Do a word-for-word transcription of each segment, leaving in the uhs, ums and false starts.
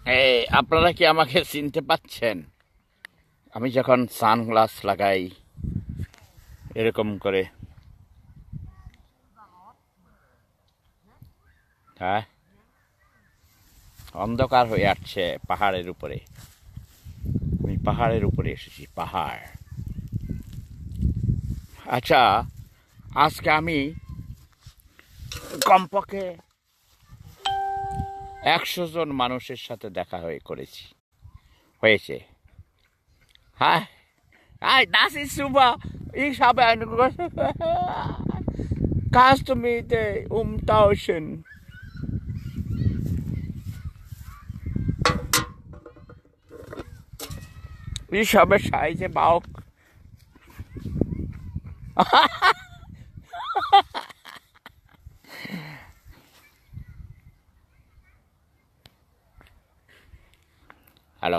এই আপনারা কি আমাকে চিনতে পাচ্ছেন? আমি যখন সানগ্লাস লাগাই এরকম করে, হ্যাঁ, অন্ধকার হয়ে আসছে পাহাড়ের উপরে। আমি পাহাড়ের উপরে এসেছি, পাহাড়। আচ্ছা, আজকে আমি কমপক্ষে একশো জন মানুষের সাথে দেখা হয়ে করেছি হয়েছে হ্যাঁ, Hi, das ist super. Ich habe eine große. Kannst du mit äh, umtauschen? Ich habe scheiße Bauch. Hallo.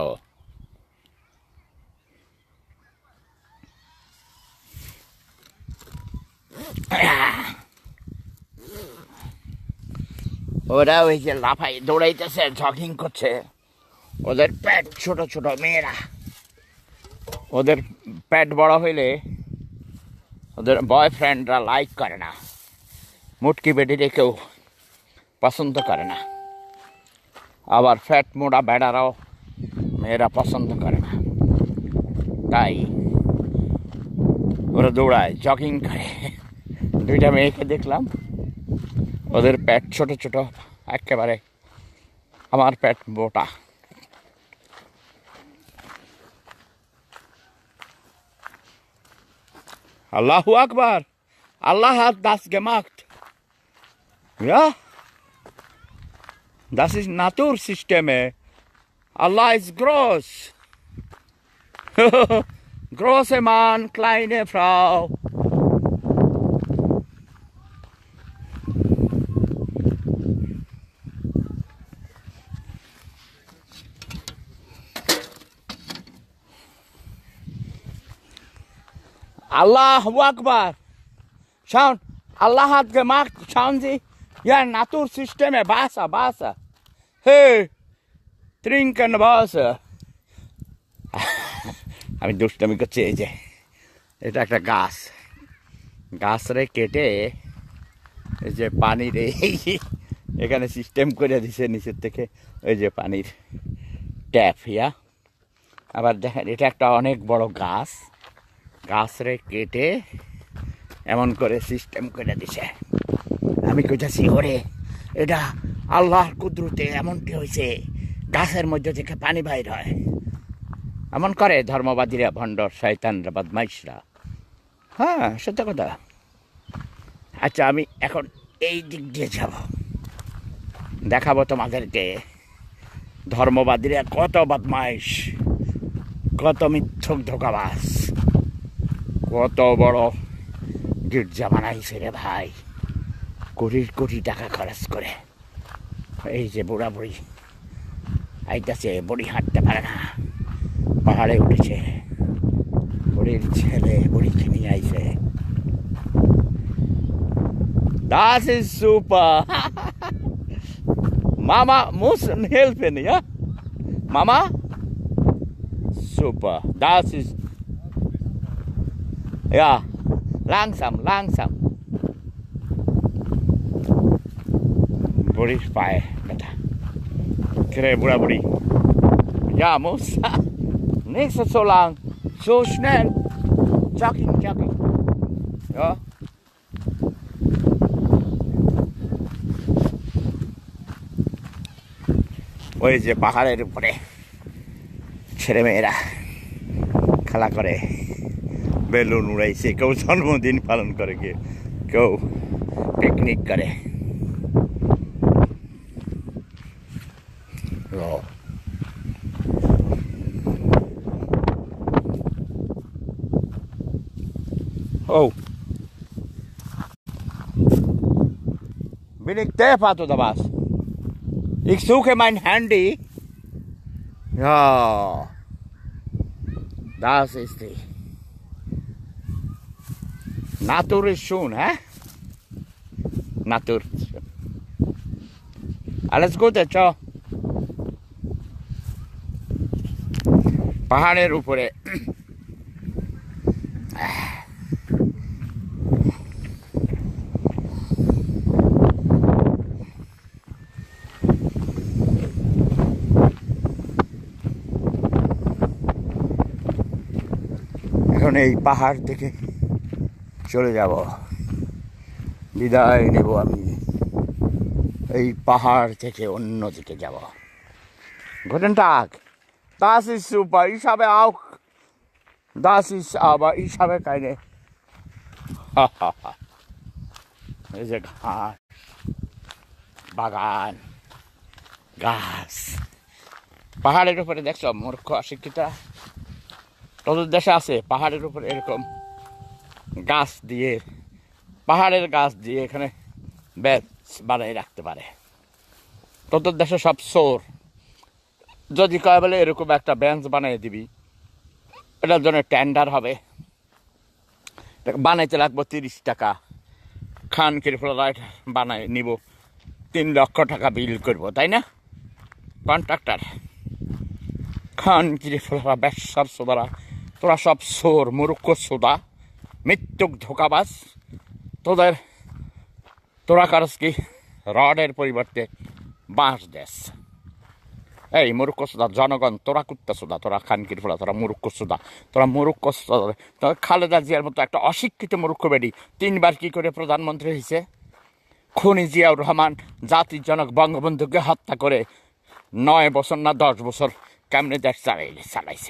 ওরা ওই যে লাফাই দৌড়াইতেছে, জগিং করছে। ওদের পেট ছোট ছোট, মেয়েরা। ওদের পেট বড় হইলে ওদের বয়ফ্রেন্ডরা লাইক করে না, মুটকি বেডিরে কেউ পছন্দ করে না। আবার ফ্যাট মোটা বেড়ারাও মেয়েরা পছন্দ করে না, তাই ওরা দৌড়ায়, জগিং করে। দুইটা মেয়েকে দেখলাম, ওদের পেট ছোট ছোট, একেবারে আমার পেট মোটা। Allahu Akbar. Allah hat das gemacht. Ja? Das ist Natursysteme. Allah ist groß. Große Mann, kleine Frau. Allahu Akbar. Schauen, Allah hat gemacht, schauen Sie, ja, Natursysteme, Wasser, Wasser. Hey, trinken Wasser. আমি দুষ্টামি করছি। এই যে এটা একটা গাছ, গাছরে কেটে এই যে পানির এখানে সিস্টেম করে দিছে নিচের থেকে, ওই যে পানির ট্যাপ। ইয়া, আবার দেখেন এটা একটা অনেক বড় গাছ, গাছরে কেটে এমন করে সিস্টেম করে দিছে। আমি কইতাছি, ওরে এটা আল্লাহর কুদরতে এমনটি হয়েছে, গাছের মধ্যে থেকে পানি বাইর হয়। এমন করে ধর্মবাদীরা, ভণ্ড শয়তানরা, বদমাইশরা। হ্যাঁ, সত্য কথা। আচ্ছা, আমি এখন এই দিক দিয়ে যাব, দেখাবো তোমাদেরকে ধর্মবাদীরা কত বদমাইশ, কত মিথ্যক ধোঁকাবাজ, কত বড় গির্জা বানাইছে রে ভাই, কোটি কোটি টাকা খরচ করে। এই যে বুড়া বুড়ি আইতাছে, বুড়ি হাঁটতে পারে না, পাহাড়ে উঠেছে, বুড়ির ছেলে বুড়িকে নিয়ে আইছে। Das ist super. Mama muss helfen, ja? Mama? Super. Das ist... Ja, langsam, langsam. বুড়ির পায়ে ব্যথা। রে বুড়া বুড়ি, ja, muss nicht so lang, so schnell, jogging, jogging. Ja. ওই যে পাহাড়ের উপরে ছেলেমেয়েরা খেলা করে, বেলুন উড়াইছে, কেউ জন্মদিন পালন করে, কেউ পিকনিক করে। Oh, bin ich deppert oder was? Ich suche mein Handy. Ja, das ist die Natur ist schön, hä? Natur. Alles Gute, ciao. পাহাড়ের উপরে এখন এই পাহাড় থেকে চলে যাব, বিদায় নেব আমি। এই পাহাড় থেকে অন্যদিকে যাব। Guten Tag. Das ist super. Ich habe auch. Das ist aber, ich habe keine. এই যে ঘাস, বাগান, গাছ। পাহাড়ের উপরে দেখছো মূর্খ অশিক্ষিতা? তোদের দেশে আছে পাহাড়ের উপরে এরকম গাছ দিয়ে, পাহাড়ের গাছ দিয়ে এখানে বেঞ্চ বানিয়ে রাখতে পারে। তোদের দেশে সব চোর। যদি কয় বলে এরকম একটা বেঞ্চ বানিয়ে দিবি, এটার জন্য টেন্ডার হবে, বানাইতে লাগবো তিরিশ টাকা। খান কিরফলাইট বানাই নিব, তিন লক্ষ টাকা বিল করব, তাই না? কন্ট্রাক্টর খান কিরফলা ব্যাস সব সোদারা, তোরা সব সোর, মুরুক্ষ সোদা, মৃত্যুক ধোকাবাজ। তোদের তোরা কারস কি রডের পরিবর্তে বাঁশ দেশ। এই মুরুক্ষ সোদা জনগণ, তোরা কুত্তা সোদা, তোরা খানকির ফোলা, তোরা মুরুক্ষ সোদা, তোরা মুরুক্ষ সোদা। তোরা খালেদা জিয়ার মতো একটা অশিক্ষিত মুরুক্ষ বেডি তিনবার কি করে প্রধানমন্ত্রী হয়েছে? খুনি জিয়াউর রহমান জাতির জনক বঙ্গবন্ধুকে হত্যা করে নয় বছর না দশ বছর কেমনে দেশ চালাইলে চালাইছে।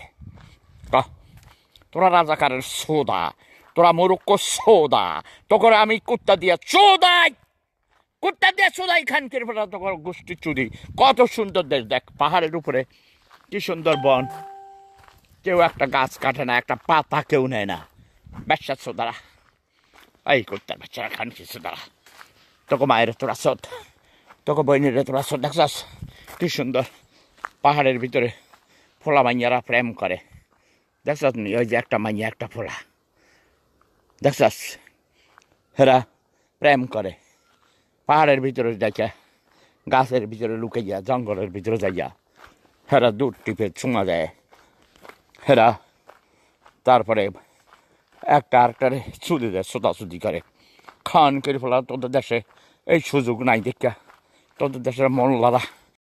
তোরা রাজাকারের সোদা, তোরা মুরুক্ষ সোদা, তোকে আমি কুত্তা দিয়া চোদাই, কুত্তা দিয়ে চোদাই খানকির ফোলা, তোর গোষ্ঠী চুদি। কত সুন্দর দেশ দেখ, পাহাড়ের উপরে কি সুন্দর বন, কেউ একটা গাছ কাটে না, একটা পাতা কেউ নেয় না। ব্যবসা সোদারা, এই কুত্তার বাচ্চারা খানকি সোদারা, তোকে মায়ের তোরা সোদ, তোকে বইনের তোরা সোদ। দেখছাস কি সুন্দর পাহাড়ের ভিতরে ফোলা মাইয়ারা প্রেম করে। দেখছাস নি ওই যে একটা মাইয়া একটা ফোলা, দেখছাস হেরা প্রেম করে পাহাড়ের ভিতরে দেখে, গাছের ভিতরে লুকাইয়া, জঙ্গলের ভিতরে যাইয়া হেরা দুধ টিপে চুমা দেয়। হেরা তারপরে একটা আরেকটারে চুদি দেয়, সোদাচুদি করে। খান করে ফেলা তোদের দেশে এই সুযোগ নাই দেখা, তোদের দেশের মোল্লারা